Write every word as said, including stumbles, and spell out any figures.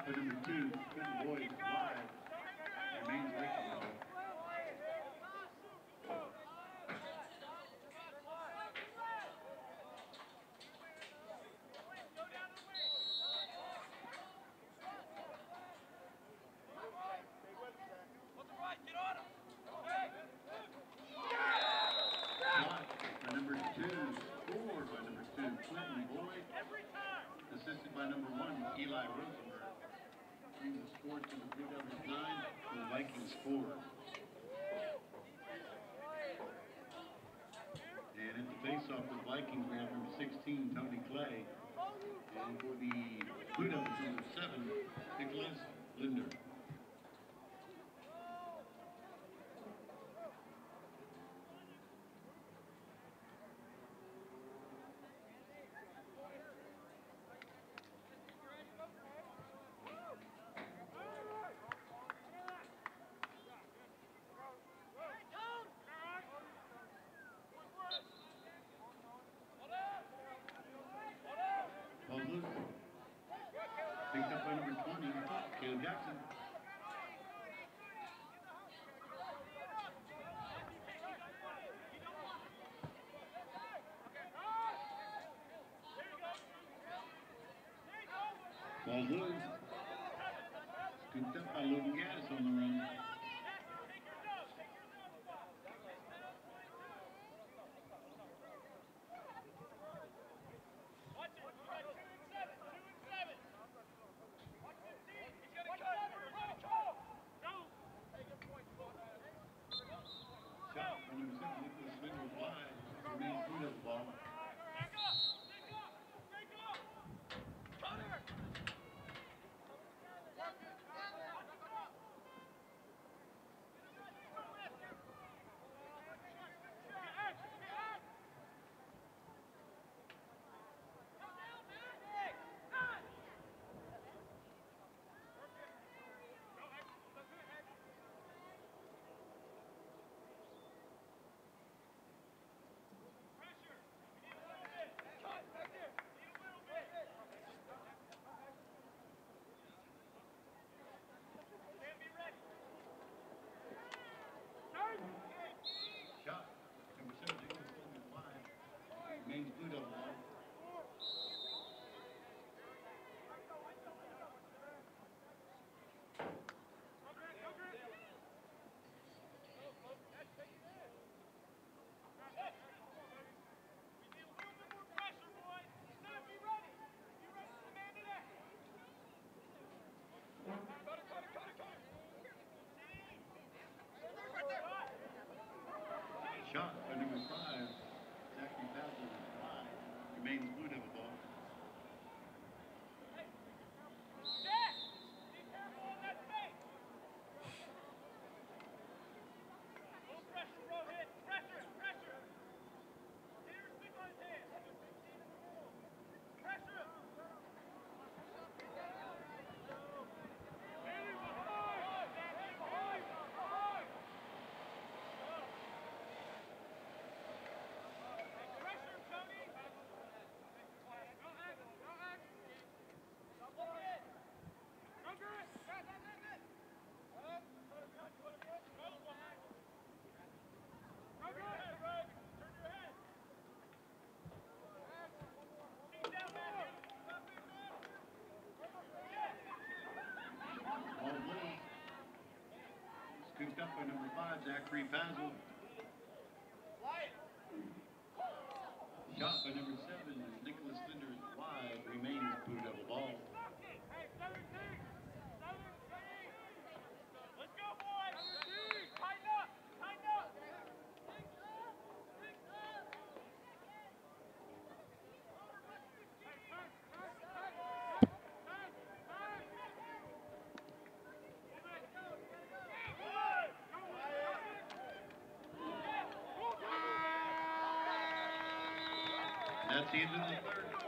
for number two, Clinton Boyd wide. Remains Viking ball. Assisted by number one, Eli Rosenberg. Brings the score to the Blue Devils nine, the Vikings four. And at the face-off for the Vikings, we have number sixteen, Tony Clay. And for the Blue Devils, number seven, Nicholas Linder. Picked up by number twenty, Caleb Jackson. Ball's loose. Scooped up by Logan Gaddis on the run. Blue Devil ball. Shot by number five, Zachary Basil. Remains Blue Devil ball. Scooped up by number five, Zachary Basil. Shot by number seven, Nicholas Linder is wide, remains Blue Devil ball. That's the end of the third.